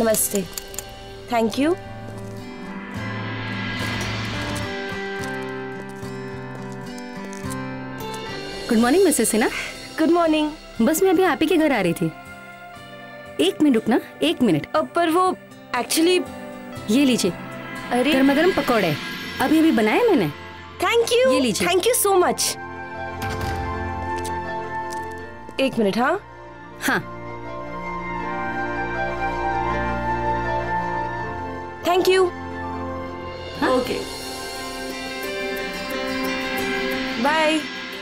नमस्ते। Thank you. Good morning mrs Sinha. Good morning. बस मैं अभी आप ही के घर आ रही थी। 1 मिनट रुकना, 1 मिनट। पर वो एक्चुअली ये लीजिए, अरे गर्मा गर्म पकौड़े अभी अभी बनाए मैंने। Thank you. ये लीजिए। Thank you so much. 1 minute. हाँ हाँ, थैंक यू। हाँ? Okay bye.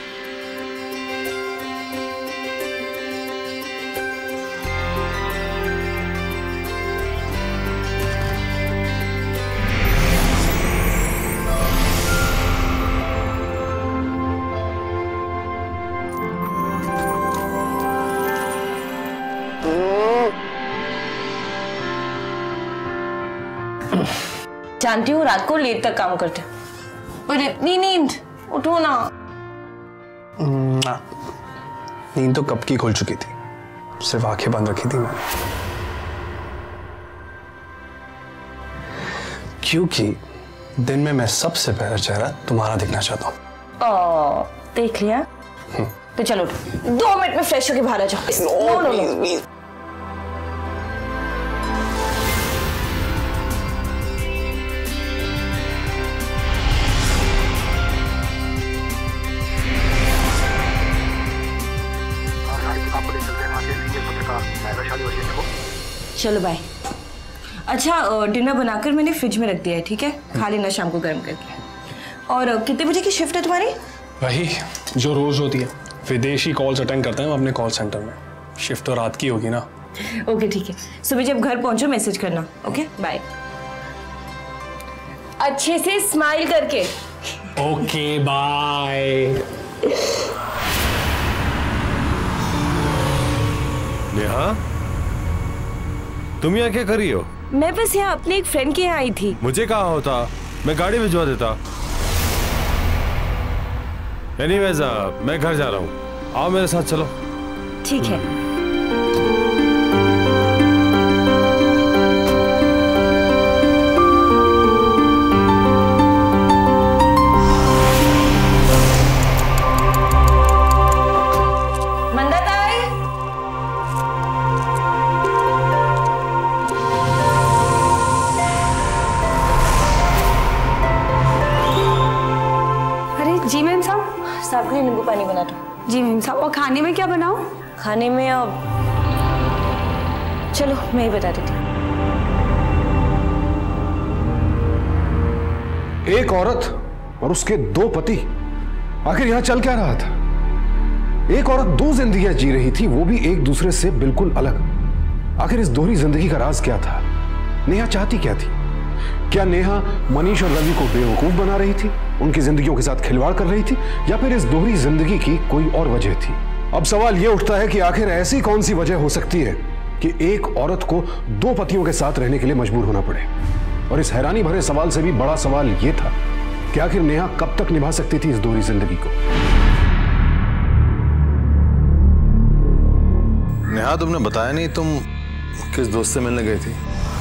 जानती हूँ रात को लेट तक काम करते, पर इतनी नींद, उठो ना। नींद तो कब की खुल चुकी थी, सिर्फ आंखें बंद रखी थी मैंने, क्योंकि दिन में मैं सबसे पहला चेहरा तुम्हारा दिखना चाहता हूँ। देख लिया तो चलो 2 मिनट में फ्रेश होके बाहर आ जाओ। नो। चलो बाय। अच्छा डिनर बनाकर मैंने फ्रिज में रख दिया है, ठीक है? खा लेना शाम को गर्म करके। और कितने बजे की शिफ्ट है तुम्हारी? वही जो रोज होती है, विदेशी कॉल्स अटेंड करते हैं हम अपने कॉल सेंटर में। शिफ्ट तो रात की होगी ना। ओके ठीक है, सुबह जब घर पहुंचो मैसेज करना। Okay bye. अच्छे से स्माइल करके। Okay bye. नेहा, तुम यहाँ क्या कर रही हो? मैं बस यहाँ अपने एक फ्रेंड के यहाँ आई थी। मुझे कहा होता, मैं गाड़ी भिजवा देता। एनीवेज, मैं घर जा रहा हूँ, आओ मेरे साथ चलो। ठीक है। जी मैम साहब। साहब के लिए नींबू पानी बना दो। जी मैम साहब। और खाने में क्या बनाऊं? खाने में चलो मैं ही बता देती हूँ। एक औरत और उसके 2 पति, आखिर यहां चल क्या रहा था? एक औरत 2 जिंदगियां जी रही थी, वो भी एक दूसरे से बिल्कुल अलग। आखिर इस दोहरी जिंदगी का राज क्या था? नेहा चाहती क्या थी? क्या नेहा मनीष और रवि को बेवकूफ बना रही थी, उनकी जिंदगियों के साथ खिलवाड़ कर रही थी, या फिर इस दोहरी जिंदगी की कोई और वजह थी? अब सवाल यह उठता है कि आखिर ऐसी कौन सी वजह हो सकती है कि एक औरत को 2 पतियों के साथ रहने के लिए मजबूर होना पड़े? और इस हैरानी भरे सवाल से भी बड़ा सवाल यह था कि आखिर नेहा कब तक निभा सकती थी इस दोहरी जिंदगी को? नेहा, तुमने बताया नहीं तुम किस दोस्त से मिलने गई थी?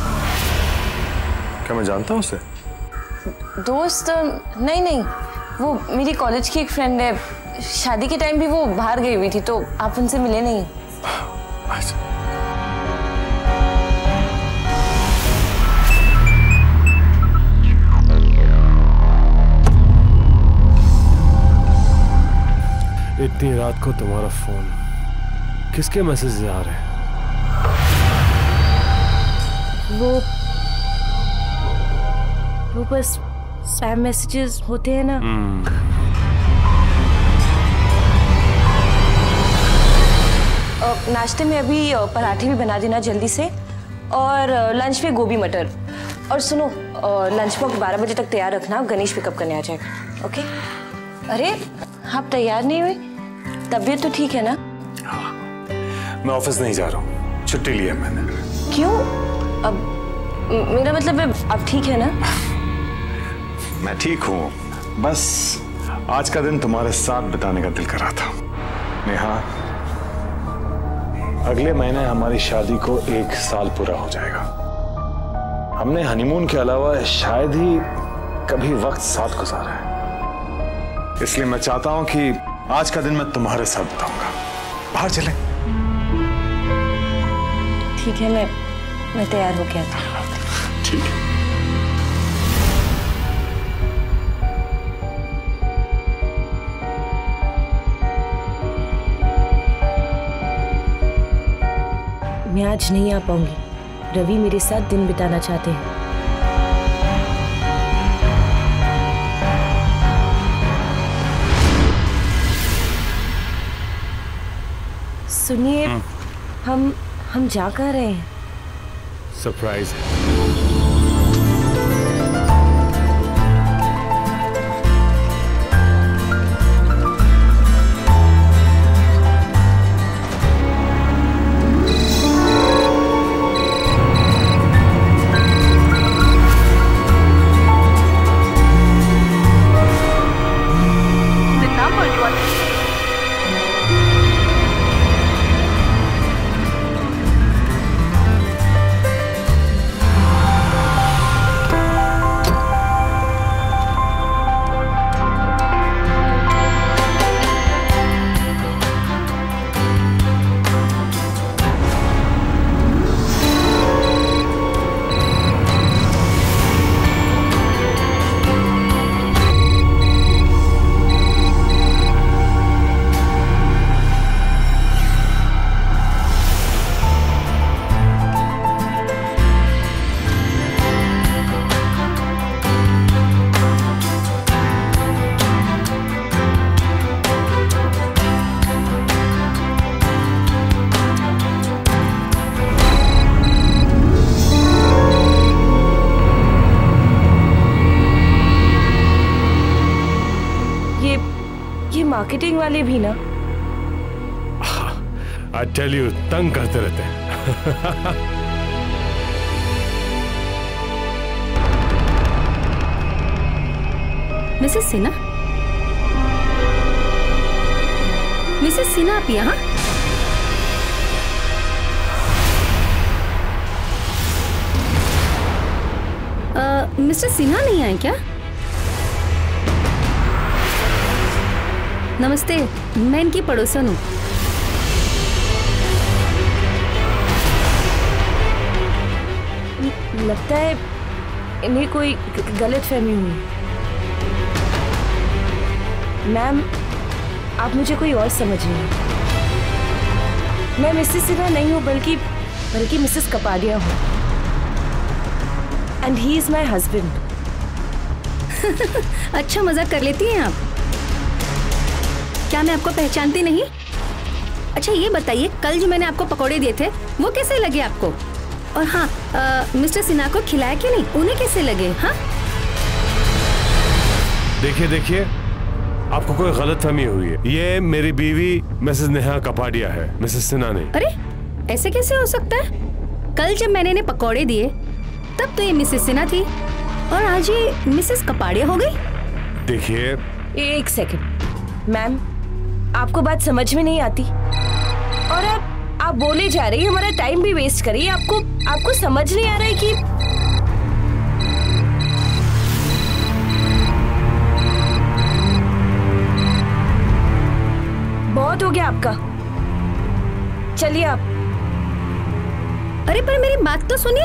क्या मैं जानता हूँ उसे? दोस्त? नहीं, वो मेरी कॉलेज की एक फ्रेंड है। शादी के टाइम भी वो बाहर गई हुई थी, तो आप उनसे मिले नहीं? अच्छा। इतनी रात को तुम्हारा फोन, किसके मैसेज आ रहे हैं? वो बस स्पैम मैसेजेस होते हैं ना। नाश्ते में अभी पराठे भी बना देना जल्दी से, और लंच में गोभी मटर। और सुनो, लंच बॉक्स 12 बजे तक तैयार रखना, गणेश पिकअप करने आ जाएगा। ओके? अरे आप तैयार नहीं हुए? तबीयत तो ठीक है ना? हाँ, मैं ऑफिस नहीं जा रहा हूँ, छुट्टी ली है मैंने। क्यों? अब मेरा मतलब है अब ठीक है ना? मैं ठीक हूँ, बस आज का दिन तुम्हारे साथ बिताने का दिल कर रहा था। नेहा, अगले महीने हमारी शादी को 1 साल पूरा हो जाएगा। हमने हनीमून के अलावा शायद ही कभी वक्त साथ गुजारा है, इसलिए मैं चाहता हूं कि आज का दिन मैं तुम्हारे साथ बिताऊंगा। बाहर चलें। ठीक है, मैं तैयार हो गया था। ठीक है। मैं आज नहीं आ पाऊंगी। रवि मेरे साथ दिन बिताना चाहते हैं। सुनिए, हम जा कहाँ रहे हैं? सरप्राइज है। मार्केटिंग वाले भी ना? I tell you, तंग करते रहते हैं। मिसेस सिन्हा, मिसेस सिन्हा आप यहाँ? मिस्टर सिन्हा नहीं आए क्या? नमस्ते, मैं इनकी पड़ोसन हूँ। लगता है इन्हें कोई गलत फहमी हुई। मैम, आप मुझे कोई और समझिए। मैं मिसेस सिन्हा नहीं हूँ, बल्कि मिसेस कपाडिया हूँ। And he is my husband. अच्छा मजाक कर लेती हैं आप। क्या मैं आपको पहचानती नहीं? अच्छा ये बताइए, कल जो मैंने आपको पकौड़े दिए थे वो कैसे लगे आपको? और हाँ, मिस्टर सिन्हा को खिलाया कि नहीं? उन्हें कैसे लगे? हाँ देखिए, आपको कोई गलतफहमी हुई है। ये मेरी बीवी मिसेस नेहा कपाडिया है, मिसेस सिन्हा नहीं। अरे ऐसे कैसे हो सकता है? कल जब मैंने इन्हें पकौड़े दिए तब तो ये मिसेस सिन्हा थी और आज ये मिसेस कपाडिया हो गई। देखिए, एक सेकंड मैम, आपको बात समझ में नहीं आती और आप बोले जा रही है, हमारा टाइम भी वेस्ट करिए। आपको समझ नहीं आ रहा है कि बहुत हो गया आपका। चलिए आप। अरे पर मेरी बात तो सुनिए।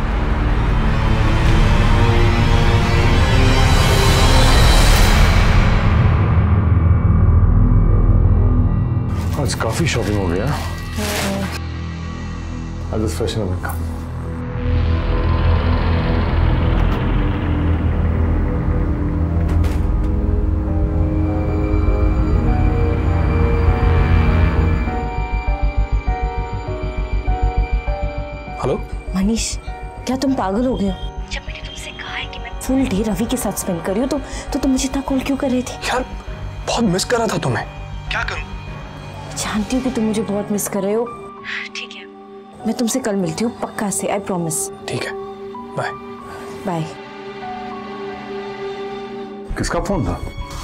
आज काफी शॉपिंग हो गया। आज इस फैशन में काम। हेलो मनीष, क्या तुम पागल हो गए हो? जब मैंने तुमसे कहा है कि मैं फुल डे रवि के साथ स्पेंड कर रही हूँ तो तुम मुझे इतना कॉल क्यों कर रही थी? यार बहुत मिस कर रहा था तुम्हें। क्या करूं? जानती हूँ कि तुम मुझे बहुत मिस कर रहे हो। ठीक है, मैं तुमसे कल मिलती हूँ पक्का से, आई प्रॉमिस। ठीक है, बाय बाय। किसका फोन था?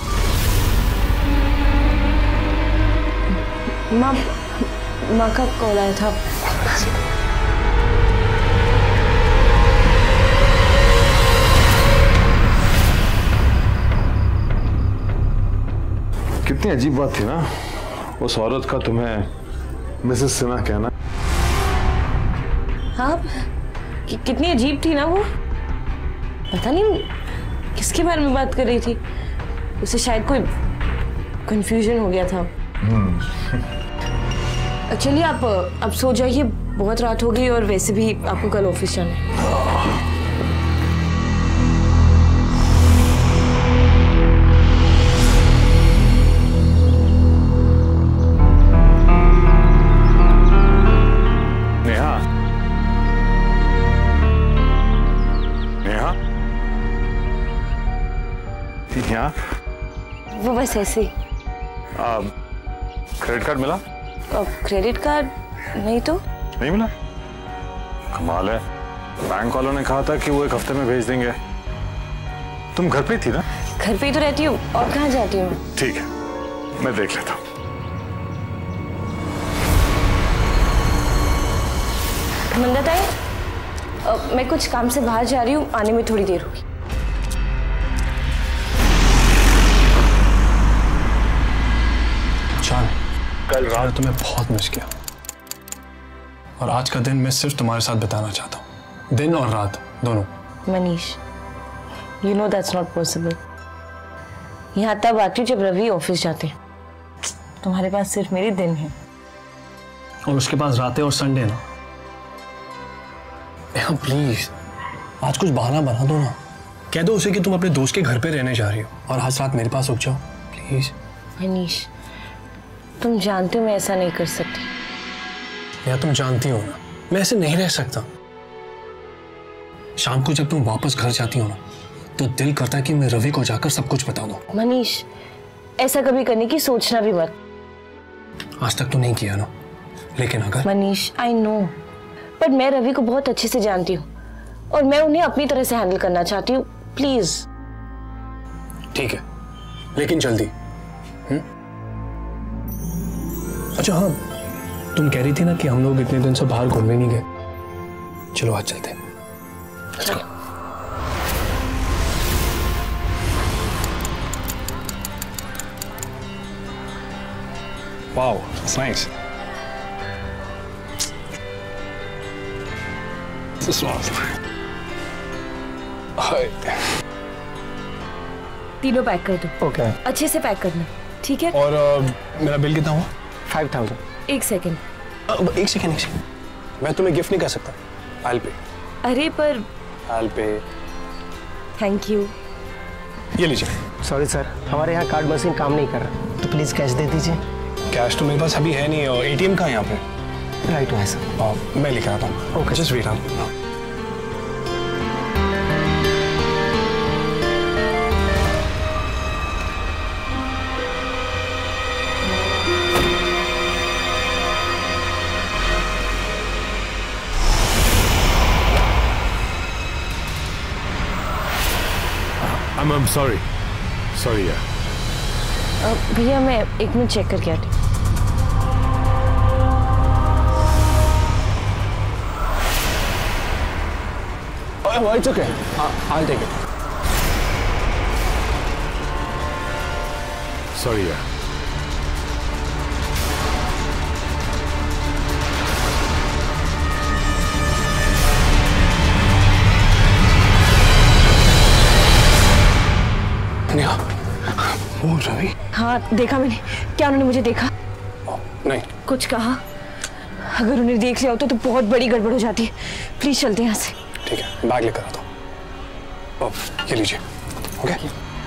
माँ का कॉल आया था। कितनी अजीब बात थी ना उस औरत का तुम्हें मिसेस सिन्हा कहना। हाँ, कितनी अजीब थी ना वो। पता नहीं किसके बारे में बात कर रही थी, उसे शायद कोई कंफ्यूजन हो गया था। चलिए आप अब सो जाइए, बहुत रात हो गई और वैसे भी आपको कल ऑफिस जाना है। नेहा, नेहा, यहाँ वो बस ऐसे ही। क्रेडिट कार्ड मिला? क्रेडिट कार्ड नहीं तो। नहीं मिला? कमाल है, बैंक वालों ने कहा था कि वो 1 हफ्ते में भेज देंगे। तुम घर पे थी ना? घर पे ही तो रहती हूँ, और कहाँ जाती हूँ। ठीक है, मैं देख लेता हूँ। मंदा ताई, मैं कुछ काम से बाहर जा रही हूँ, आने में थोड़ी देर होगी। जान, कल रात तुम्हें बहुत मिस किया और आज का दिन मैं सिर्फ तुम्हारे साथ बिताना चाहता हूँ, दिन और रात दोनों। Manish, you know that's not possible. यहाँ तब आती हूँ जब रवि ऑफिस जाते हैं। तुम्हारे पास सिर्फ मेरे दिन हैं और उसके पास रातें और संडे ना। प्लीज आज कुछ बहाना बना दो ना, कह दो उसे कि तुम अपने दोस्त के घर पे रहने जा रही हो और आज रात मेरे पास रुक जाओ प्लीज। मनीष, तुम जानते हो मैं ऐसा नहीं कर सकती। या तुम जानती हो ना मैं ऐसे नहीं रह सकता। शाम को जब तुम वापस घर जाती हो ना तो दिल करता है कि मैं रवि को जाकर सब कुछ बता दूं। मनीष, ऐसा कभी करने की सोचना भी मत। आज तक तो नहीं किया ना, लेकिन अगर। मनीष, आई नो, पर मैं रवि को बहुत अच्छे से जानती हूँ और मैं उन्हें अपनी तरह से हैंडल करना चाहती हूँ। प्लीज। ठीक है, लेकिन जल्दी। अच्छा हाँ, तुम कह रही थी ना कि हम लोग इतने दिन से बाहर घूमने नहीं गए। चलो आज चलते हैं। चलो। Wow, that's nice. This was. तीनों पैक कर दो। ओके। अच्छे से पैक करना, ठीक है? और मेरा बिल कितना हुआ? 5000। एक सेकेंड। एक सेकेंड। मैं तुम्हें गिफ्ट नहीं कर सकता। I'll pay. अरे पर। I'll pay. Thank you. ये लीजिए। सॉरी सर, हमारे यहाँ कार्ड मशीन काम नहीं कर रहा, तो प्लीज कैश दे दीजिए। कैश तो मेरे पास अभी है नहीं, और एटीएम कहाँ है यहाँ पे? राइट है सर। मैं लेकर आता हूँ। Okay, just wait. I'm sorry. Sorry यार। भैया मैं 1 मिनट चेक करके आती हूँ। Oh, it's okay. I'll take it. Sorry यार। नेहा, वो रवि? हाँ देखा मैंने। क्या उन्होंने मुझे देखा? नहीं। कुछ कहा? अगर उन्हें देख लिया होता तो बहुत बड़ी गड़बड़ हो जाती। प्लीज चलते हैं यहाँ से। ठीक है, बैग लेकर आता हूँ। ये लीजिए। ओके।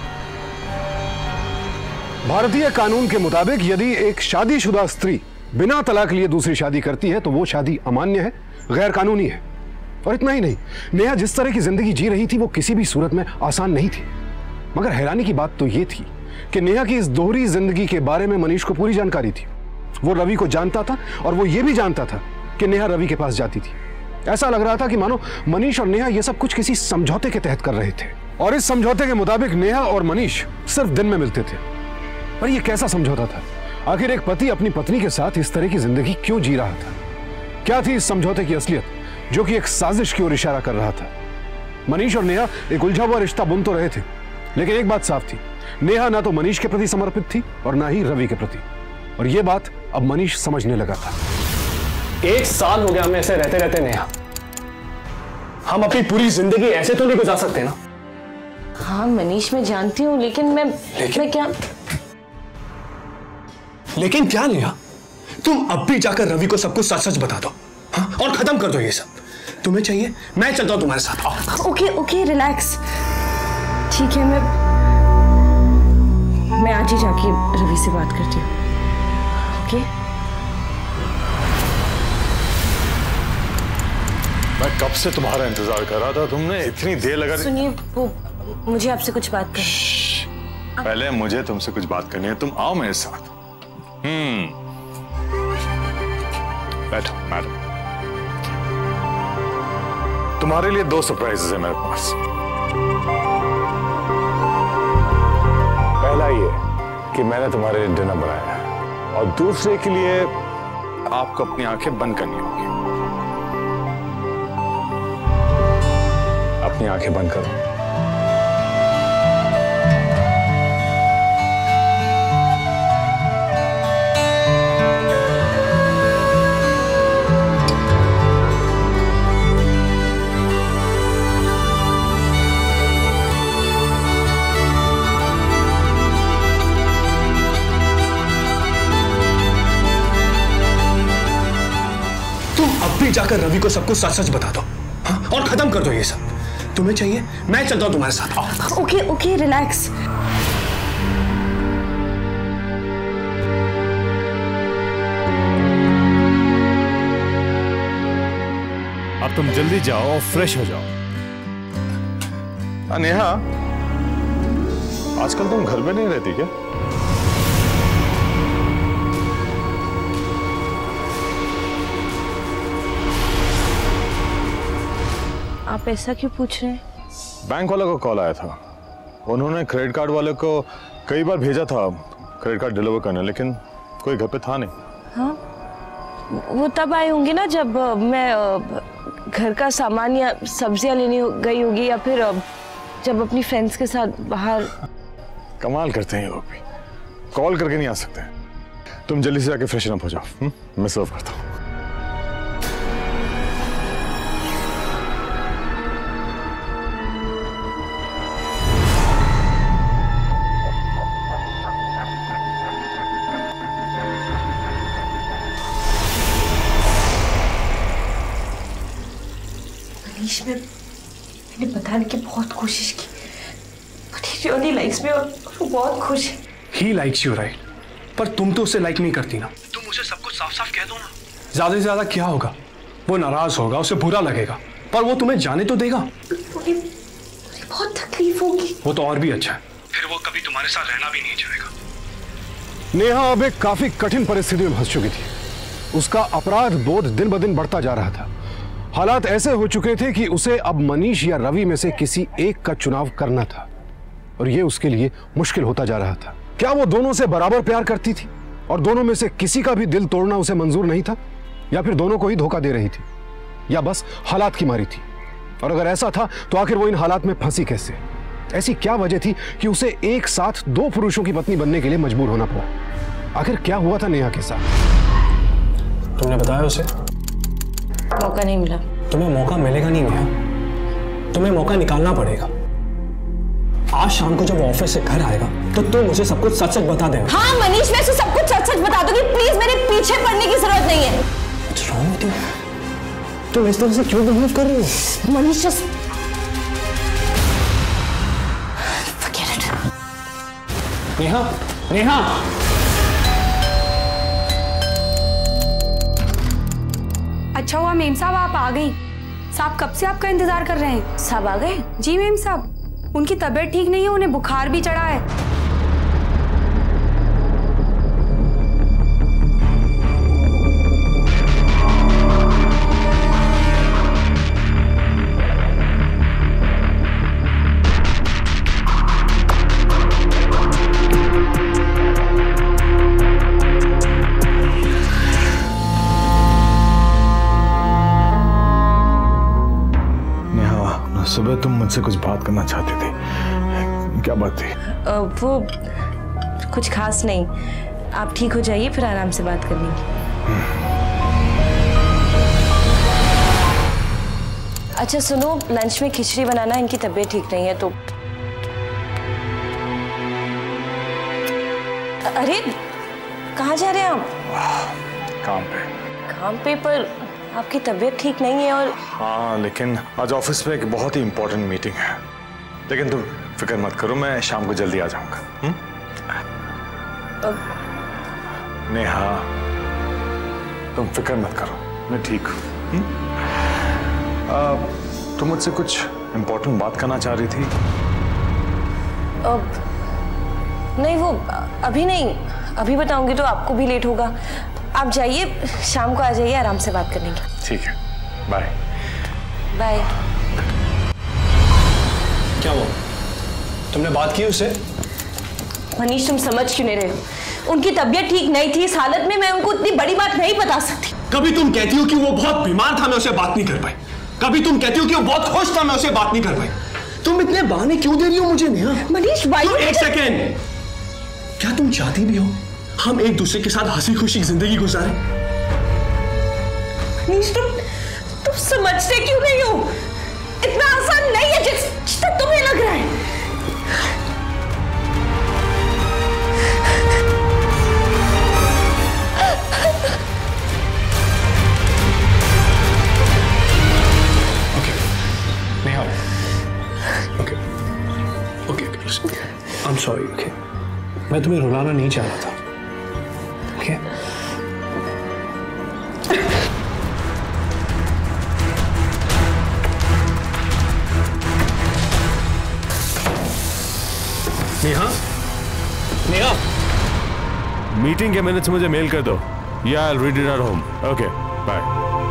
भारतीय कानून के मुताबिक यदि एक शादीशुदा स्त्री बिना तलाक लिए दूसरी शादी करती है तो वो शादी अमान्य है, गैर कानूनी है। और इतना ही नहीं, नेहा जिस तरह की जिंदगी जी रही थी वो किसी भी सूरत में आसान नहीं थी। मगर हैरानी की बात तो ये थी कि नेहा की इस दोहरी जिंदगी के बारे में मनीष को पूरी जानकारी थी। वो रवि को जानता था और वो ये भी जानता था कि नेहा रवि के पास जाती थी। ऐसा लग रहा था कि मानो मनीष और नेहा ये सब कुछ किसी समझौते के तहत कर रहे थे, और इस समझौते के मुताबिक नेहा और मनीष सिर्फ दिन में मिलते थे। पर ये कैसा समझौता था? आखिर एक पति अपनी पत्नी के साथ इस तरह की जिंदगी क्यों जी रहा था? क्या थी इस समझौते की असलियत जो कि एक साजिश की ओर इशारा कर रहा था? मनीष और नेहा एक उलझा हुआ रिश्ता बुन तो रहे थे, लेकिन एक बात साफ थी, नेहा ना तो मनीष के प्रति समर्पित थी और ना ही रवि के प्रति, और यह बात अब मनीष समझने लगा था। 1 साल हो गया हमें ऐसे रहते रहते नेहा। हम अपनी पूरी जिंदगी ऐसे तो नहीं गुजार सकते ना। हाँ मनीष, मैं जानती हूँ, लेकिन मैं क्या लेकिन क्या नेहा, तुम अब भी जाकर रवि को सब कुछ सच सच बता दो, हाँ? और खत्म कर दो ये सब। तुम्हें चाहिए मैं चलता हूं तुम्हारे साथ। ओके रिलैक्स, ठीक है, मैं आज ही जाके रवि से बात करती हूँ। ओके मैं कब से तुम्हारा इंतजार कर रहा था, तुमने इतनी देर लगा। सुनिए, वो मुझे आपसे कुछ बात करनी। पहले मुझे तुमसे कुछ बात करनी है, तुम आओ मेरे साथ। बैठो मैडम, तुम्हारे लिए 2 सरप्राइजेस है मेरे पास। पहला ये कि मैंने तुम्हारे लिए डिनर बनाया है, और दूसरे के लिए आपको अपनी आंखें बंद करनी होगी। अपनी आंखें बंद करो। जाकर रवि को सब कुछ सच सच बता दो, हाँ? और खत्म कर दो ये सब। तुम्हें चाहिए मैं चलता हूं तुम्हारे साथ। Okay relax. अब तुम जल्दी जाओ और फ्रेश हो जाओ। नेहा, आजकल तुम घर में नहीं रहती क्या? आप ऐसा क्यों पूछ रहे हैं? बैंक वाले को कॉल आया था, उन्होंने क्रेडिट कार्ड वाले को कई बार भेजा था क्रेडिट कार्ड डिलीवर करने, लेकिन कोई घर पे था नहीं। हाँ, वो तब आए होंगे ना जब मैं घर का सामान या सब्जियां लेने गई होगी, या फिर जब अपनी फ्रेंड्स के साथ बाहर। कमाल करते हैं लोग भी, कॉल करके नहीं आ सकते। तुम जल्दी से जाके फ्रेशन अप हो जाओ, मैं सर्व करता हूँ। मैंने बताने की बहुत कोशिश की, but he really likes me, और वो बहुत खुश है। He likes you, right? पर तुम तो उसे लाइक नहीं करती ना। तुम उसे सब कुछ साफ साफ कह दो ना। ज्यादा से ज्यादा क्या होगा, वो नाराज होगा, उसे बुरा लगेगा, पर वो तुम्हें जाने तो देगा। मुझे बहुत तकलीफ होगी। वो तो और भी अच्छा है, फिर वो कभी तुम्हारे साथ रहना भी नहीं चाहेगा। नेहा अब एक काफी कठिन परिस्थिति में फंस चुकी थी। उसका अपराध बोध दिन ब दिन बढ़ता जा रहा था। हालात ऐसे हो चुके थे कि उसे अब मनीष या रवि में से किसी एक का चुनाव करना था, और यह उसके लिए मुश्किल होता जा रहा था। क्या वो दोनों से बराबर प्यार करती थी और दोनों में से किसी का भी दिल तोड़ना उसे मंजूर नहीं था, या फिर दोनों को ही धोखा दे रही थी, या बस हालात की मारी थी? और अगर ऐसा था तो आखिर वो इन हालात में फंसी कैसे? ऐसी क्या वजह थी कि उसे एक साथ 2 पुरुषों की पत्नी बनने के लिए मजबूर होना पड़ा? आखिर क्या हुआ था नेहा के साथ? तुमने बताया उसे? मौका नहीं मिला। तुम्हें मौका मिलेगा नहीं नेहा, तुम्हें मौका निकालना पड़ेगा। आज शाम को जब ऑफिस से घर आएगा तो तुम मुझे सब कुछ सच सच बता देना। हाँ मनीष, मैं सब कुछ सच सच बता दूंगी, प्लीज मेरे पीछे पड़ने की जरूरत नहीं है। What's wrong with you? तुम इस तरह से क्यों बिहेव कर रही हो? Manish, just forget it। Neha, Neha. अच्छा हुआ मेम साहब आप आ गई। साहब कब से आपका इंतजार कर रहे हैं। साहब आ गए? जी मेम साहब, उनकी तबीयत ठीक नहीं है, उन्हें बुखार भी चढ़ा है। सुबह तुम मुझसे कुछ बात करना चाहती थी, क्या बात थी? वो कुछ खास नहीं, आप ठीक हो जाइए फिर आराम से बात कर लेंगे। अच्छा सुनो, लंच में खिचड़ी बनाना, इनकी तबीयत ठीक नहीं है तो। अरे कहाँ जा रहे हैं आप? काम पे। काम पे? पर आपकी तबीयत ठीक नहीं है। और हाँ, लेकिन आज ऑफिस में एक बहुत ही इंपॉर्टेंट मीटिंग है। लेकिन तुम फिक्र मत करो, मैं शाम को जल्दी आ जाऊंगा। नेहा, तुम फिक्र मत करो, मैं ठीक हूँ। तुम मुझसे कुछ इंपॉर्टेंट बात करना चाह रही थी? नहीं, वो अभी नहीं, अभी बताऊंगी तो आपको भी लेट होगा। आप जाइए, शाम को आ जाइए, आराम से बात कर लेंगे। ठीक है, बाय। बाय। क्या हुआ? तुमने बात की उससे? मनीष, तुम समझ क्यों नहीं रहे हो? उनकी तबीयत ठीक नहीं थी, इस हालत में मैं उनको इतनी बड़ी बात नहीं बता सकती। कभी तुम कहती हो कि वो बहुत बीमार था, मैं उससे बात नहीं कर पाई। कभी तुम कहती हो कि वो बहुत खुश था, मैं उससे बात नहीं कर पाई। तुम इतने बहाने क्यों दे रही हो मुझे नेहा? मनीष भाई, एक सेकेंड, क्या तुम चाहती भी हो हम एक दूसरे के साथ हंसी खुशी जिंदगी गुजारें? मनीष, तुम समझते क्यों नहीं हो? इतना आसान नहीं है जितना तुम्हें लग रहा है। I'm sorry, okay? मैं तुम्हें रुलाना नहीं चाह रहा था, okay? नेहा, नेहा, मीटिंग के मिनट्स मुझे मेल कर दो। या I'll read it at home. Okay, bye.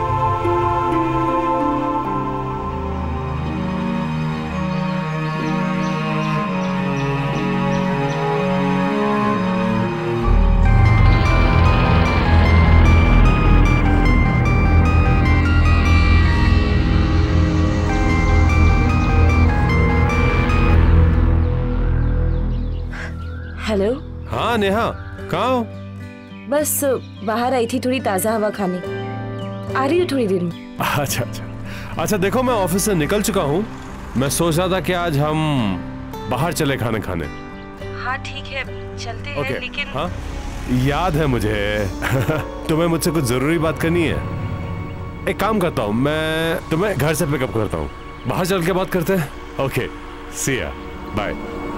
Hello. हाँ नेहा, कहाँ हो? बस बाहर आई थी थोड़ी ताज़ा हवा खाने, आ रही हूँ थोड़ी देर में। अच्छा देखो, मैं ऑफिस से निकल चुका हूँ। मैं सोच रहा था कि आज हम बाहर चले खाने खाने। हाँ ठीक है, चलते हैं। लेकिन हाँ, याद है मुझे तुम्हें मुझसे कुछ जरूरी बात करनी है। एक काम करता हूँ, मैं तुम्हें घर से पिकअप करता हूँ, बाहर चल के बात करते हैं। ओके, सी या, बाय।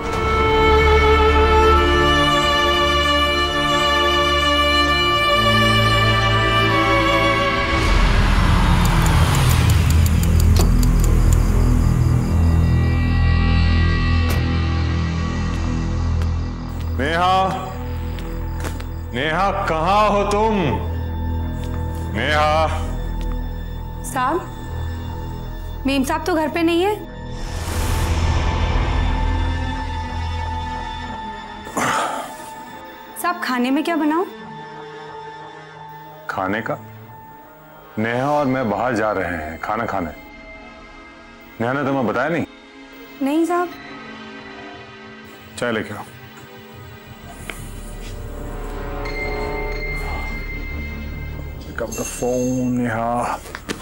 नेहा, नेहा कहाँ हो तुम? नेहा। साहब, मेम साहब तो घर पे नहीं है। साहब, खाने में क्या बनाऊं? खाने का? नेहा और मैं बाहर जा रहे हैं खाना खाने। नेहा ने तुम्हें बताया नहीं? नहीं साहब। चाय लेके आओ। Pick up the phone, Neha.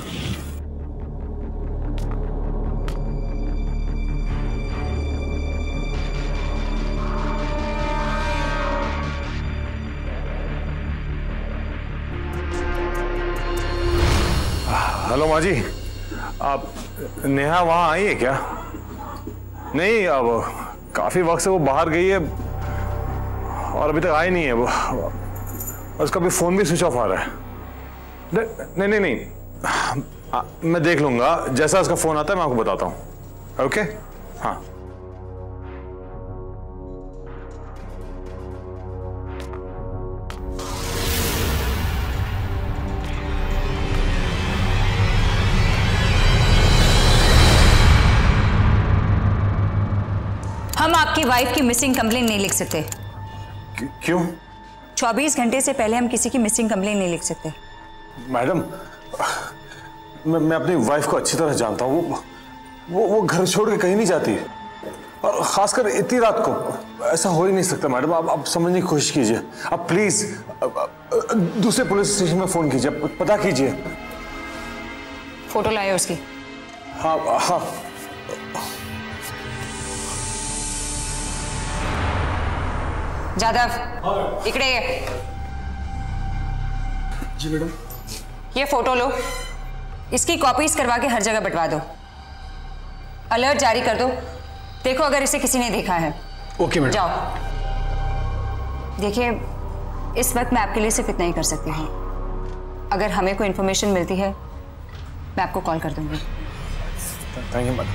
Hello माँ जी, आप नेहा वहाँ आई है क्या? नहीं, अब काफी वक्त से वो बाहर गई है और अभी तक आई नहीं है वो। उसका भी फोन भी स्विच ऑफ आ रहा है। नहीं, मैं देख लूंगा, जैसा उसका फोन आता है मैं आपको बताता हूँ। ओके, हाँ। हम आपकी वाइफ की मिसिंग कंप्लेन नहीं लिख सकते। क्यों? 24 घंटे से पहले हम किसी की मिसिंग कंप्लेन नहीं लिख सकते। मैडम, मैं अपनी वाइफ को अच्छी तरह जानता हूँ। वो घर छोड़ के कहीं नहीं जाती। और खासकर इतनी रात को ऐसा हो ही नहीं सकता मैडम। आप समझने की कोशिश कीजिए। आप प्लीज दूसरे पुलिस स्टेशन में फोन कीजिए, पता कीजिए। फोटो लाए उसकी? हाँ हाँ। जादव, इकड़े ये। जी मैडम। ये फोटो लो, इसकी कॉपीज करवा के हर जगह बंटवा दो। अलर्ट जारी कर दो, देखो अगर इसे किसी ने देखा है। Okay madam. जाओ। देखिए, इस वक्त मैं आपके लिए सिर्फ इतना ही कर सकती हूँ। अगर हमें कोई इंफॉर्मेशन मिलती है मैं आपको कॉल कर दूंगी। Thank you madam.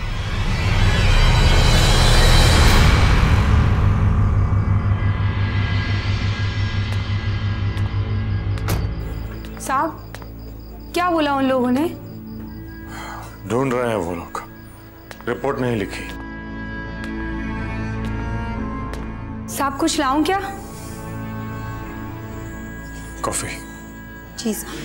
साहब, क्या बोला उन लोगों ने? ढूंढ रहे हैं वो लोग, रिपोर्ट नहीं लिखी। साहब, कुछ लाऊं क्या? कॉफी। जी साहब।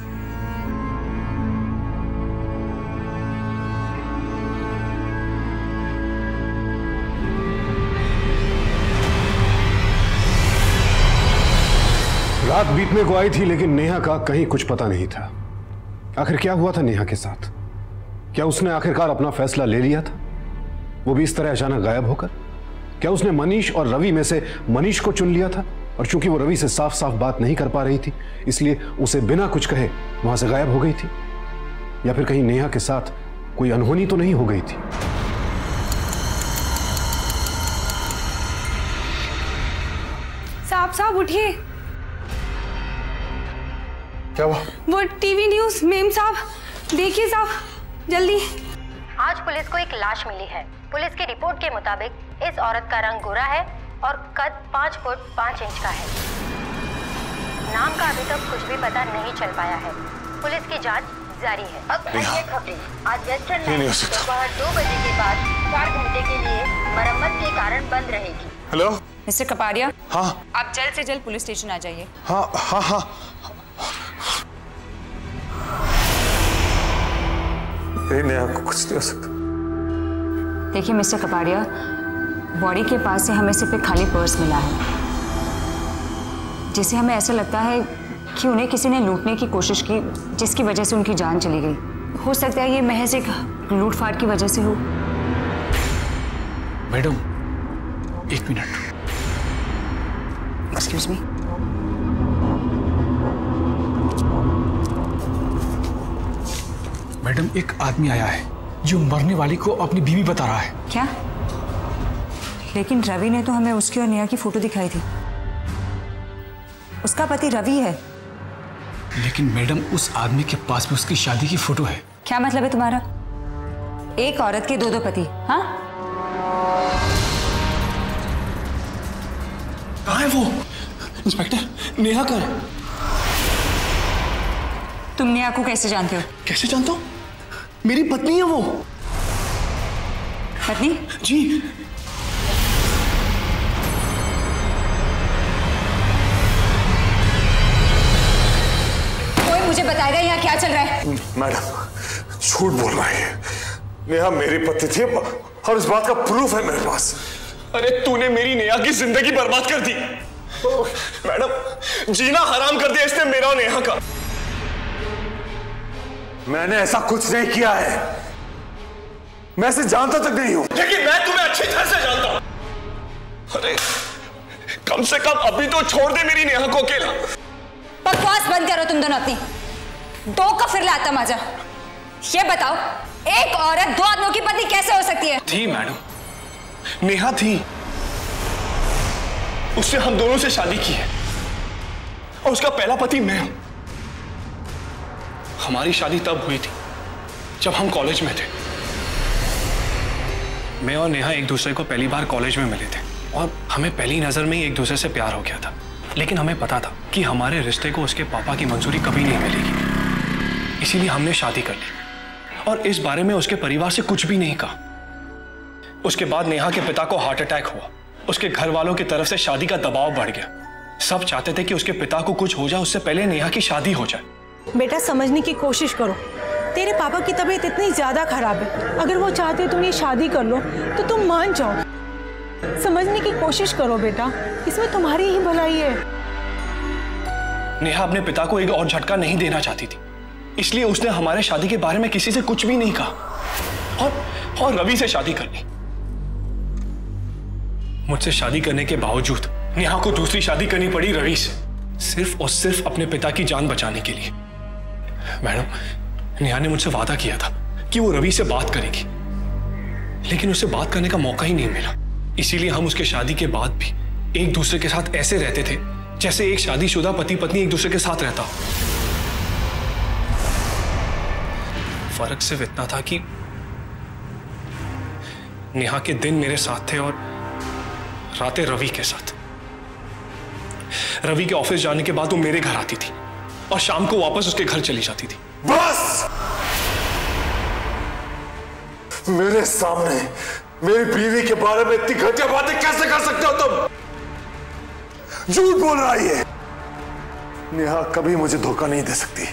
रात बीतने को आई थी लेकिन नेहा का कहीं कुछ पता नहीं था। आखिर क्या हुआ था नेहा के साथ? क्या उसने आखिरकार अपना फैसला ले लिया था, वो भी इस तरह अचानक गायब होकर? क्या उसने मनीष और रवि में से मनीष को चुन लिया था और चूंकि वो रवि से साफ साफ बात नहीं कर पा रही थी इसलिए उसे बिना कुछ कहे वहां से गायब हो गई थी? या फिर कहीं नेहा के साथ कोई अनहोनी तो नहीं हो गई थी? साहब उठिए। क्या हुआ? वो टीवी न्यूज मेम साहब, देखिए साहब जल्दी। आज पुलिस को एक लाश मिली है। पुलिस की रिपोर्ट के मुताबिक इस औरत का रंग गोरा है और कद 5 फुट 5 इंच का है। नाम का अभी तक कुछ भी पता नहीं चल पाया है। पुलिस की जांच जारी है। अब अन्य खबरें। आज वेस्टर्न लाइन दोपहर 2 बजे के बाद 4 घंटे के लिए मरम्मत के कारण बंद रहेगी। Hello mister Kapadia. हाँ। आप जल्द से जल्द पुलिस स्टेशन आ जाइए। हाँ हाँ हाँ। नेहा को कुछ नहीं हो सकता। देखिए मिस्टर कपाड़िया, बॉडी के पास से हमें सिर्फ एक खाली पर्स मिला है, जिससे हमें ऐसा लगता है कि उन्हें किसी ने लूटने की कोशिश की, जिसकी वजह से उनकी जान चली गई। हो सकता है ये महज एक लूटफाट की वजह से हो। Madam 1 minute. Excuse me. Madam, एक आदमी आया है जो मरने वाली को अपनी बीवी बता रहा है। क्या? लेकिन रवि ने तो हमें उसकी और नेहा की फोटो दिखाई थी। उसका पति रवि है। लेकिन मैडम, उस आदमी के पास भी उसकी शादी की फोटो है। क्या मतलब है तुम्हारा? एक औरत के 2 पति? हाँ? कहाँ है वो? इंस्पेक्टर, नेहा कहाँ है? तुम नेहा को कैसे जानते हो? कैसे जानता हूँ? मेरी पत्नी है वो। पत्नी? जी। कोई मुझे बताएगा यहाँ क्या चल रहा है? मैडम झूठ बोल रही है। नेहा मेरी पत्नी थी और इस बात का प्रूफ है मेरे पास। अरे तूने मेरी नेहा की जिंदगी बर्बाद कर दी। मैडम, जीना हराम कर दिया इसने मेरा और नेहा का। मैंने ऐसा कुछ नहीं किया है। मैं इसे जानता तक नहीं हूं। लेकिन मैं तुम्हें अच्छी तरह से जानता हूं। अरे कम से कम अभी तो छोड़ दे मेरी नेहा को अकेला। बकवास बंद करो तुम दोनों अपनी। 2 का फिर लाता मजा। ये बताओ, एक औरत 2 आदमियों की पत्नी कैसे हो सकती है? थी मैडम, नेहा थी। उसने हम दोनों से शादी की है और उसका पहला पति मैं हूं। हमारी शादी तब हुई थी जब हम कॉलेज में थे। मैं और नेहा एक दूसरे को पहली बार कॉलेज में मिले थे और हमें पहली नजर में ही एक दूसरे से प्यार हो गया था। लेकिन हमें पता था कि हमारे रिश्ते को उसके पापा की मंजूरी कभी नहीं मिलेगी, इसीलिए हमने शादी कर ली और इस बारे में उसके परिवार से कुछ भी नहीं कहा। उसके बाद नेहा के पिता को हार्ट अटैक हुआ। उसके घर वालों की तरफ से शादी का दबाव बढ़ गया। सब चाहते थे कि उसके पिता को कुछ हो जाए उससे पहले नेहा की शादी हो जाए। बेटा समझने की कोशिश करो। तेरे पापा की तबीयत इतनी ज्यादा खराब है, अगर वो चाहते तुम ये शादी कर लो तो तुम मान जाओ। समझने की कोशिश करो बेटा, इसमें तुम्हारी ही भलाई है। नेहा अपने पिता को एक और झटका नहीं देना चाहती थी, इसलिए उसने हमारे शादी के बारे में किसी से कुछ भी नहीं कहा और रवि से शादी कर ली। मुझसे शादी करने के बावजूद नेहा को दूसरी शादी करनी पड़ी रवि से, सिर्फ और सिर्फ अपने पिता की जान बचाने के लिए। मैडम, नेहा ने मुझसे वादा किया था कि वो रवि से बात करेगी, लेकिन उसे बात करने का मौका ही नहीं मिला। इसीलिए हम उसके शादी के बाद भी एक दूसरे के साथ ऐसे रहते थे जैसे एक शादीशुदा पति पत्नी एक दूसरे के साथ रहता। फर्क सिर्फ इतना था कि नेहा के दिन मेरे साथ थे और रातें रवि के साथ। रवि के ऑफिस जाने के बाद वो मेरे घर आती थी और शाम को वापस उसके घर चली जाती थी। बस! मेरे सामने मेरी बीवी के बारे में इतनी घटिया बातें कैसे कर सकते हो तुम? झूठ बोल रहा है। नेहा कभी मुझे धोखा नहीं दे सकती।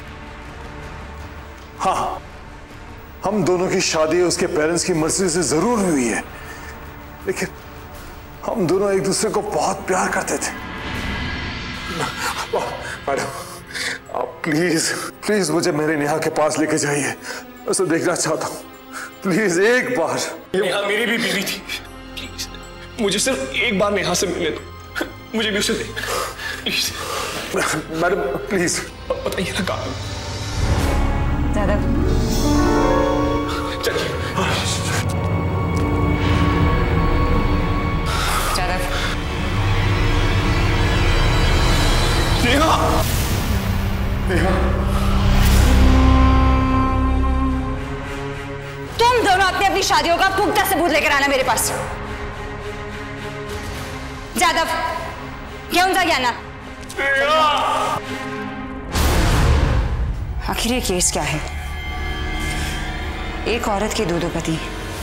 हाँ, हम दोनों की शादी उसके पेरेंट्स की मर्जी से जरूर हुई है, लेकिन हम दोनों एक दूसरे को बहुत प्यार करते थे। मैडम, आप प्लीज प्लीज मुझे मेरे नेहा के पास लेके जाइए, उसे देखना चाहता हूं। प्लीज एक बार। नेहा मेरी भी बीवी थी, प्लीज मुझे सिर्फ एक बार नेहा से मिले दो, मुझे भी उसे दे प्लीज। मैडम प्लीज बताइए ना कहाँ। दादा चलिए। नेहा, नेहा, तुम दोनों अपनी अपनी शादियों का पुख्ता सबूत लेकर आना मेरे पास। जादव, घेऊन जा ज्ञाना। आखिर ये केस क्या है? एक औरत के दो पति।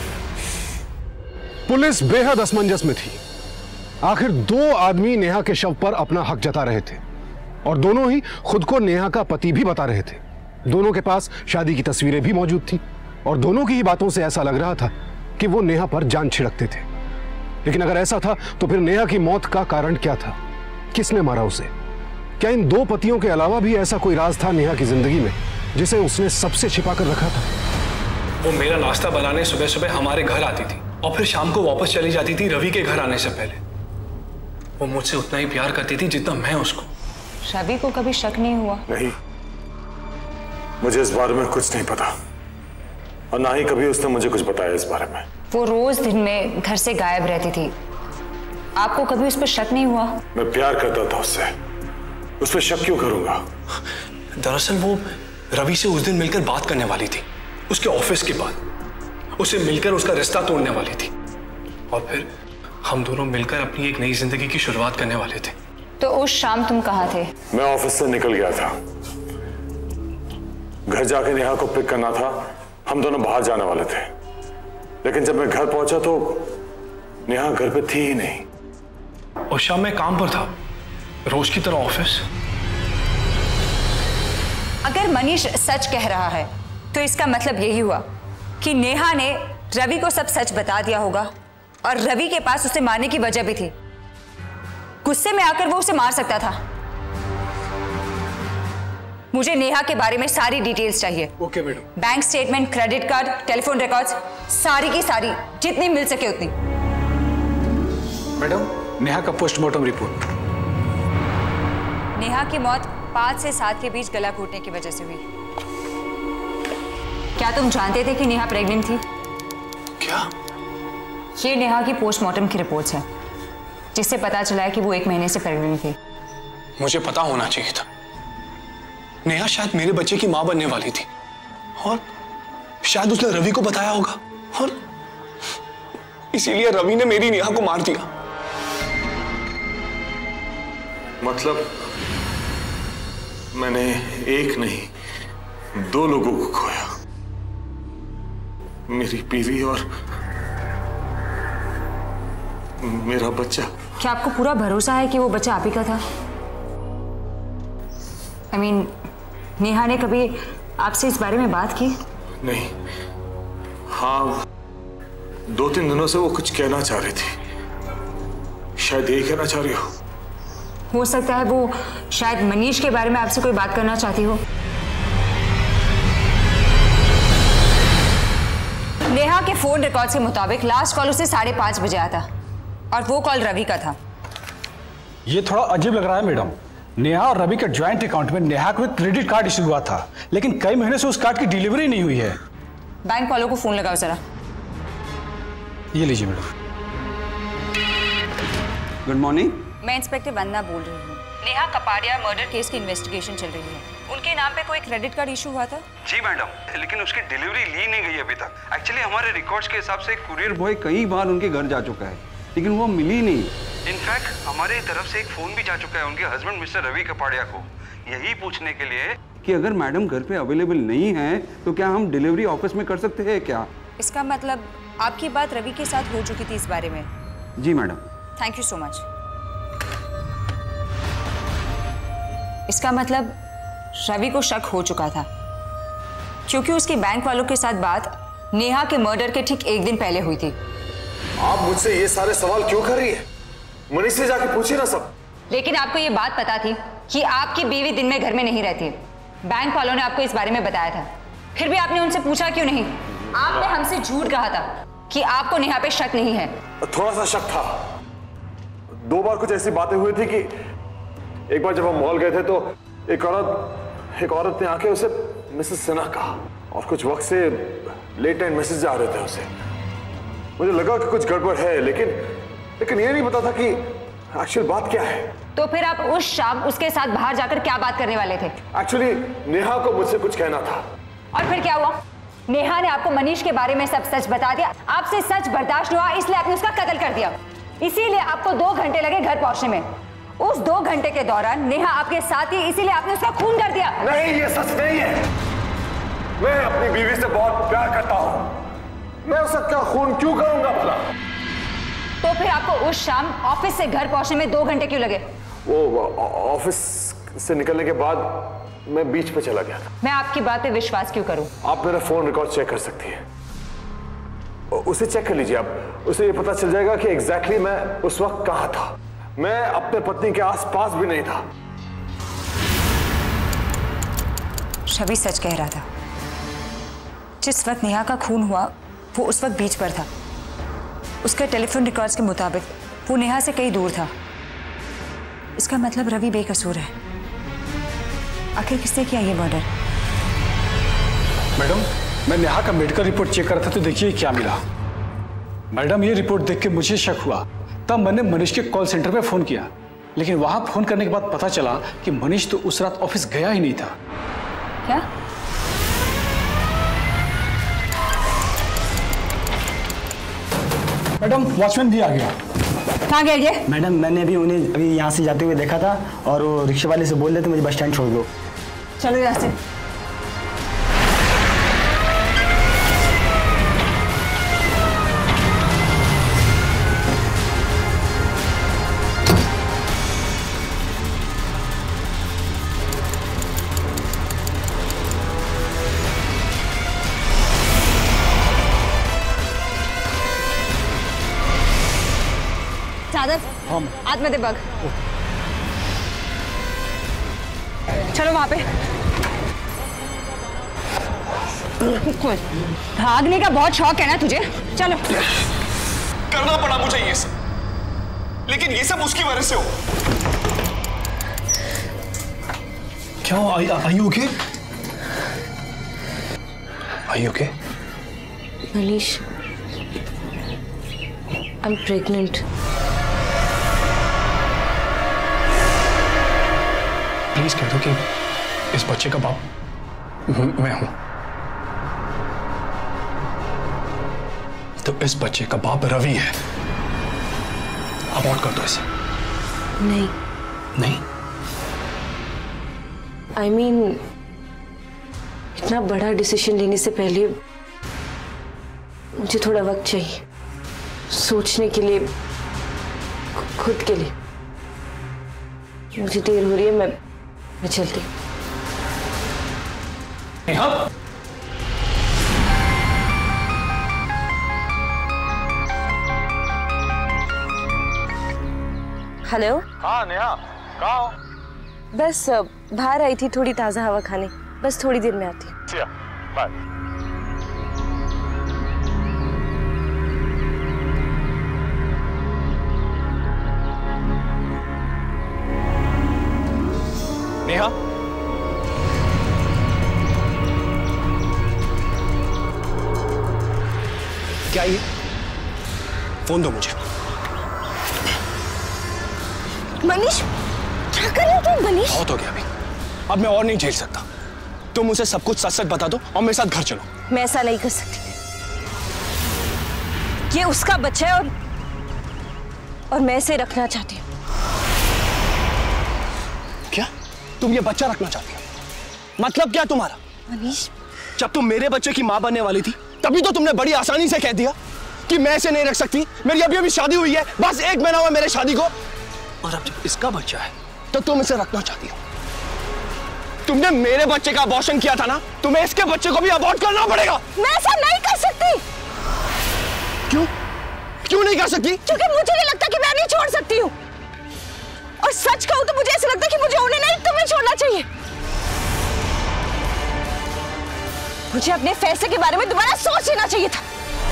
पुलिस बेहद असमंजस में थी। आखिर दो आदमी नेहा के शव पर अपना हक जता रहे थे और दोनों ही खुद को नेहा का पति भी बता रहे थे। दोनों के पास शादी की तस्वीरें भी मौजूद थी और दोनों की ही बातों से ऐसा लग रहा था कि वो नेहा पर जान छिड़कते थे। लेकिन अगर ऐसा था तो फिर नेहा की मौत का कारण क्या था? किसने मारा उसे? क्या इन दो पतियों के अलावा भी ऐसा कोई राज था नेहा की जिंदगी में जिसे उसने सबसे छिपा कर रखा था? वो मेरा नाश्ता बनाने सुबह सुबह हमारे घर आती थी और फिर शाम को वापस चली जाती थी रवि के घर आने से पहले। वो मुझसे उतना ही प्यार करती थी जितना मैं उसको। रवि को कभी शक नहीं हुआ? नहीं, मुझे इस बारे में कुछ नहीं पता और ना ही कभी उसने मुझे कुछ बताया इस बारे में। वो रोज दिन में घर से गायब रहती थी, आपको कभी उस पर शक नहीं हुआ? मैं प्यार करता था उससे, उस पर शक क्यों करूंगा? दरअसल वो रवि से उस दिन मिलकर बात करने वाली थी, उसके ऑफिस के बाद उसे मिलकर उसका रिश्ता तोड़ने वाली थी और फिर हम दोनों मिलकर अपनी एक नई जिंदगी की शुरुआत करने वाले थे। तो उस शाम तुम कहाँ थे? मैं ऑफिस से निकल गया था, घर जाके नेहा को पिक करना था, हम दोनों बाहर जाने वाले थे। लेकिन जब मैं घर पहुंचा तो नेहा घर पे थी ही नहीं। उस शाम मैं काम पर था, रोज की तरह ऑफिस। अगर मनीष सच कह रहा है तो इसका मतलब यही हुआ कि नेहा ने रवि को सब सच बता दिया होगा और रवि के पास उसे मारने की वजह भी थी। गुस्से में आकर वो उसे मार सकता था। मुझे नेहा के बारे में सारी डिटेल्स चाहिए। Okay madam. Bank statement, credit card, telephone records, सारी की सारी, जितनी मिल सके उतनी। मैडम, नेहा का पोस्टमार्टम रिपोर्ट। नेहा की मौत 5 से 7 के बीच गला घोटने की वजह से हुई। क्या तुम जानते थे कि नेहा प्रेग्नेंट थी? क्या? ये नेहा की पोस्टमार्टम की रिपोर्ट्स है, जिससे पता चला है कि वो 1 महीने से प्रेग्नेंट थी। मुझे पता होना चाहिए था। नेहा शायद मेरे बच्चे की मां बनने वाली थी और शायद उसने रवि को बताया होगा और इसीलिए रवि ने मेरी नेहा को मार दिया। मतलब मैंने एक नहीं 2 लोगों को खोया, मेरी बीवी और मेरा बच्चा। क्या आपको पूरा भरोसा है कि वो बच्चा आप ही का था? I mean, नेहा ने कभी आपसे इस बारे में बात की? नहीं। हाँ, 2-3 दिनों से वो कुछ कहना चाह रही थी। शायद यही कहना चाह रही हो सकता है वो शायद मनीष के बारे में आपसे कोई बात करना चाहती हो। नेहा के फोन रिकॉर्ड के मुताबिक लास्ट कॉल उसे 5:30 बजे आया था और वो कॉल रवि का था। ये थोड़ा अजीब लग रहा है मैडम। नेहा और रवि के ज्वाइंट अकाउंट में नेहा को एक क्रेडिट कार्ड इश्यू हुआ था, लेकिन कई महीने से उस कार्ड की डिलीवरी नहीं हुई है। बैंक वालों को फोन लगाओ जरा। ये लीजिए मैडम। Good morning. मैं इंस्पेक्टर वंदना बोल रही हूँ। नेहा कपाड़िया मर्डर केस की इन्वेस्टिगेशन चल रही है। उनके नाम पे कोई क्रेडिट कार्ड इशू हुआ था? जी मैडम, लेकिन उसकी डिलीवरी ली नहीं गई अभी तक। एक्चुअली हमारे रिकॉर्ड्स के हिसाब से कुरियर बॉय कई बार उनके घर जा चुका है, लेकिन वो मिली नहीं। इनफैक्ट हमारी तरफ से एक फोन भी जा चुका है उनके हस्बैंड मिस्टर रवि कपाड़िया को, यही पूछने के लिए कि अगर मैडम घर पे अवेलेबल नहीं है तो क्या हम डिलीवरी ऑफिस में कर सकते हैं क्या? इसका मतलब आपकी बात रवि के साथ हो चुकी थी इस बारे में? जी madam. Thank you so much. इसका मतलब रवि को शक हो चुका था, क्योंकि उसकी बैंक वालों के साथ बात नेहा के मर्डर के ठीक एक दिन पहले हुई थी। आप मुझसे ये सारे सवाल क्यों कर रही है? मनीष से जाके पूछिए ना सब। लेकिन आपको ये बात पता थी कि आपकी बीवी दिन में घर में नहीं रहती। बैंक वालों ने आपको इस बारे में बताया था, फिर भी आपने उनसे पूछा क्यों नहीं? आपने हमसे झूठ कहा था कि आपको नेहा पे शक नहीं है। थोड़ा सा शक था। 2 बार कुछ ऐसी बातें हुई थी कि एक बार जब हम मॉल गए थे तो एक औरत ने आके उसे मिसेस सिन्हा कहा और कुछ वक्त से लेट नाइट मैसेज आ रहे थे उसे। मुझे लगा कि कुछ गड़बड़ है, लेकिन ये नहीं पता था कि एक्चुअल बात क्या है। तो फिर आप उस शाम उसके साथ बाहर जाकर क्या बात करने वाले थे? एक्चुअली नेहा को मुझसे कुछ कहना था। और फिर क्या हुआ? नेहा ने आपको मनीष के बारे में सब सच बता दिया। आपसे सच बर्दाश्त हुआ, इसलिए आपने उसका कत्ल कर दिया। इसीलिए आपको 2 घंटे लगे घर पहुंचने में। उस 2 घंटे के दौरान नेहा आपके साथ ही, इसीलिए आपने उसका खून कर दिया। नहीं, ये सच नहीं है। मैं अपनी बीवी से बहुत प्यार करता हूँ। मैं उसका खून क्यों करूंगा भला? तो फिर आपको उस शाम ऑफिस से घर पहुंचने में 2 घंटे क्यों लगे? वो ऑफिस से निकलने के बाद मैं बीच पे चला गया था। मैं आपकी बात पे विश्वास क्यों करूं? आप मेरा फोन रिकॉर्ड चेक कर सकती हैं। उसे चेक कर लीजिए आप। उसे ये पता चल जाएगा कि एग्जैक्टली मैं उस वक्त कहां था। मैं अपने पत्नी के आसपास भी नहीं था। रवि सच कह रहा था। जिस वक्त नेहा का खून हुआ वो उस वक्त बीच पर था। उसके टेलीफोन रिकॉर्ड्स के मुताबिक वो नेहा से कहीं दूर था। इसका मतलब रवि बेकसूर है। आखिर किसने किया ये मर्डर? मैडम, मैं नेहा का मेडिकल रिपोर्ट चेक कर रहा था तो देखिए क्या मिला। मैडम, ये रिपोर्ट देख के मुझे शक हुआ। तब मैंने मनीष के कॉल सेंटर पे फोन किया, लेकिन वहां फोन करने के बाद पता चला कि मनीष तो उस रात ऑफिस गया ही नहीं था। क्या? मैडम, वॉचमैन भी आ गया। कहाँ गया ये? मैडम, मैंने उन्हें यहाँ से जाते हुए देखा था और वो रिक्शे वाले से बोल रहे थे मुझे बस स्टैंड छोड़ दो। चलो यहाँ से। हाथ में दे बग। चलो वहां पे। भागने का बहुत शौक है ना तुझे? चलो। करना पड़ा मुझे ये सब, लेकिन ये सब उसकी वजह से हो। क्या हो? Are you okay? Are you okay? Manish, I'm pregnant. Please कह दो कि इस बच्चे का बाप मैं हूं। तो इस बच्चे का बाप रवि है। अबॉर्ट कर दो इसे। नहीं नहीं, I mean, इतना बड़ा डिसीजन लेने से पहले मुझे थोड़ा वक्त चाहिए सोचने के लिए, खुद के लिए। मुझे देर हो रही है, मैं चलती हूँ। नेहा, हेलो। हाँ नेहा, कहाँ हो? बस बाहर आई थी थोड़ी ताज़ा हवा खाने, बस थोड़ी देर में आती हूँ। बाय। नेहा, क्या ये? फोन दो मुझे। मनीष, क्या कर रहे हो तुम? मनीष, बहुत हो गया अभी, अब मैं और नहीं झेल सकता। तुम मुझे सब कुछ सच सच बता दो और मेरे साथ घर चलो। मैं ऐसा नहीं कर सकती। ये उसका बच्चा है और मैं इसे रखना चाहती हूँ। क्या तुम ये बच्चा रखना चाहती हो? मतलब क्या तुम्हारा? मनीष, जब तुम मेरे बच्चे की मां बनने वाली थी तभी तो तुमने बड़ी आसानी से कह दिया कि मैं इसे नहीं रख सकती, मेरी अभी अभी शादी हुई है, बस 1 महीना हुआ मेरे शादी को, और अब जब इसका बच्चा है तो तुम इसे रखना चाहती हो। तुमने मेरे बच्चे का अबॉर्शन किया था ना, तुम्हें इसके बच्चे को भी अबॉर्ट करना पड़ेगा। मैं ऐसा नहीं कर सकती। क्यों? क्यों नहीं कर सकती? क्योंकि मुझे नहीं लगता कि मैं नहीं छोड़ सकती हूँ, और सच कहूँ तो मुझे ऐसा लगता है कि मुझे उन्हें नहीं तुम्हें छोड़ना चाहिए। मुझे अपने फैसले के बारे में दोबारा सोच लेना चाहिए था।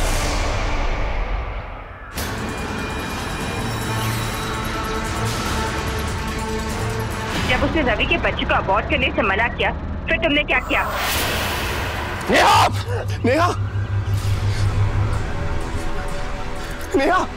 जब उसने रवि के बच्चे को अबॉर्ट करने से मना किया, फिर तुमने क्या किया? नेहा! नेहा! नेहा!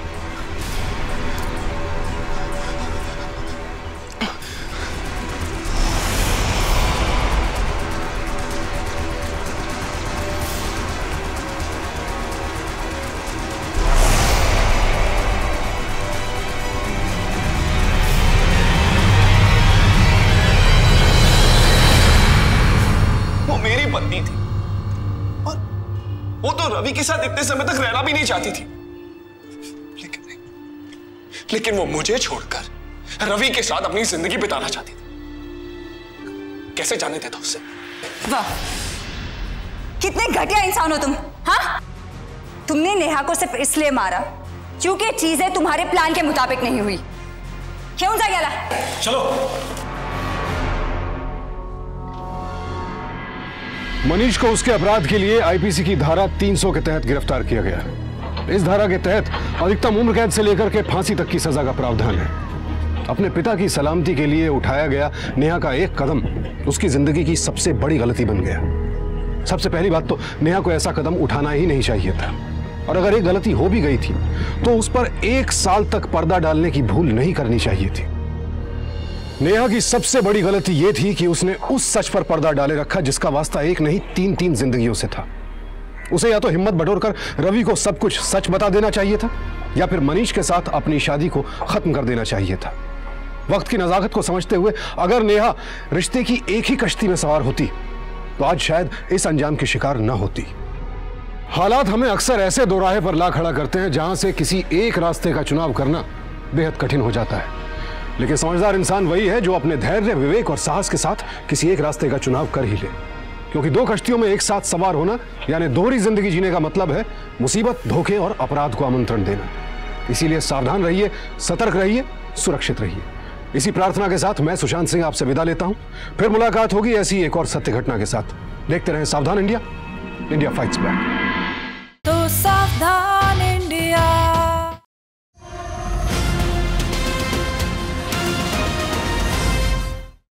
पत्नी थी और वो तो रवि के साथ इतने समय तक रहना भी नहीं चाहती थी, लेकिन वो मुझे छोड़कर रवि के साथ अपनी जिंदगी बिताना चाहती थी। कैसे जाने देता उससे? वाह, कितने घटिया इंसान हो तुम। हाँ, तुमने नेहा को सिर्फ इसलिए मारा क्योंकि चीजें तुम्हारे प्लान के मुताबिक नहीं हुई। क्यों जाएगा? चलो। मनीष को उसके अपराध के लिए आईपीसी की धारा 300 के तहत गिरफ्तार किया गया। इस धारा के तहत अधिकतम उम्र कैद से लेकर के फांसी तक की सजा का प्रावधान है। अपने पिता की सलामती के लिए उठाया गया नेहा का एक कदम उसकी जिंदगी की सबसे बड़ी गलती बन गया। सबसे पहली बात तो नेहा को ऐसा कदम उठाना ही नहीं चाहिए था, और अगर एक गलती हो भी गई थी तो उस पर 1 साल तक पर्दा डालने की भूल नहीं करनी चाहिए थी। नेहा की सबसे बड़ी गलती यह थी कि उसने उस सच पर पर्दा डाले रखा जिसका वास्ता एक नहीं 3 जिंदगियों से था। उसे या तो हिम्मत बटोरकर रवि को सब कुछ सच बता देना चाहिए था, या फिर मनीष के साथ अपनी शादी को खत्म कर देना चाहिए था। वक्त की नजाकत को समझते हुए अगर नेहा रिश्ते की एक ही कश्ती में सवार होती तो आज शायद इस अंजाम की शिकार न होती। हालात हमें अक्सर ऐसे दोराहे पर ला खड़ा करते हैं जहां से किसी एक रास्ते का चुनाव करना बेहद कठिन हो जाता है, लेकिन समझदार इंसान वही है जो अपने धैर्य, विवेक और साहस के साथ किसी एक रास्ते का चुनाव कर ही ले। क्योंकि 2 कश्तियों में एक साथ सवार होना यानी दोहरी जिंदगी जीने का मतलब है मुसीबत, धोखे और अपराध को आमंत्रण देना। इसीलिए सावधान रहिए, सतर्क रहिए, सुरक्षित रहिए। इसी प्रार्थना के साथ मैं सुशांत सिंह आपसे विदा लेता हूं। फिर मुलाकात होगी ऐसी एक और सत्य घटना के साथ। देखते रहें सावधान इंडिया, इंडिया फाइट्स बैक। तो सावधान